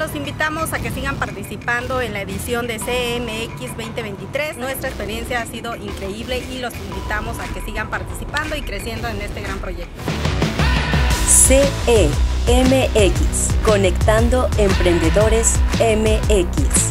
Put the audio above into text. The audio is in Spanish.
los invitamos a que sigan participando en la edición de CEMX 2023. Nuestra experiencia ha sido increíble y los invitamos a que sigan participando y creciendo en este gran proyecto. CEMX, Conectando Emprendedores MX.